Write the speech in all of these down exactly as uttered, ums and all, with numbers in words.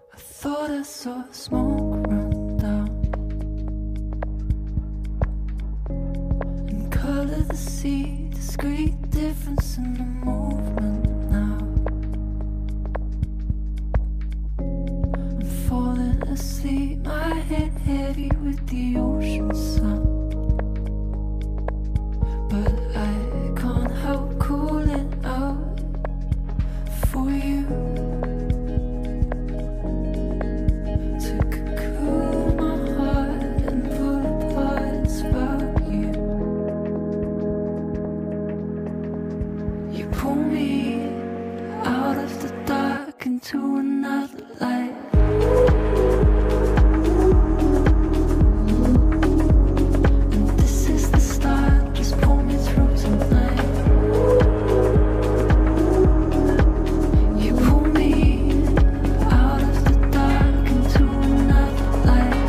I thought I saw smoke run down and color the sea, discreet difference in the movement now. I'm falling asleep, my head heavy with the ocean sound, but I can't help calling out for you. Pull me out of the dark into another light. And this is the start, just pull me through tonight. You pull me out of the dark into another light.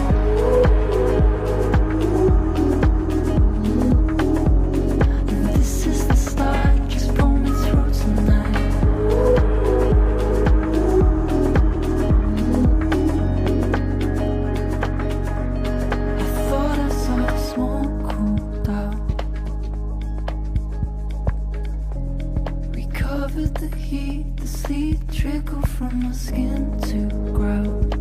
And this is the start, just pull me through tonight. I thought I saw the smoke cool down. We covered the heat, the sleep trickle from my skin to ground.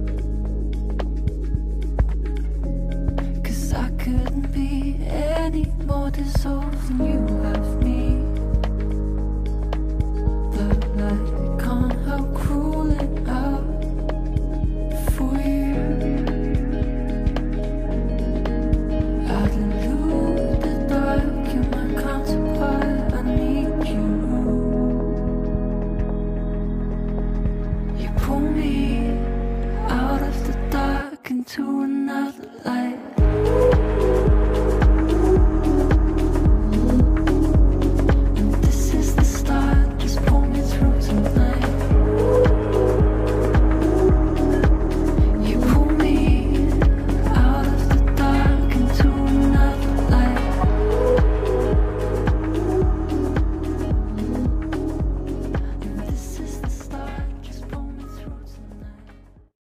Cause I couldn't be any more dissolved than you left me.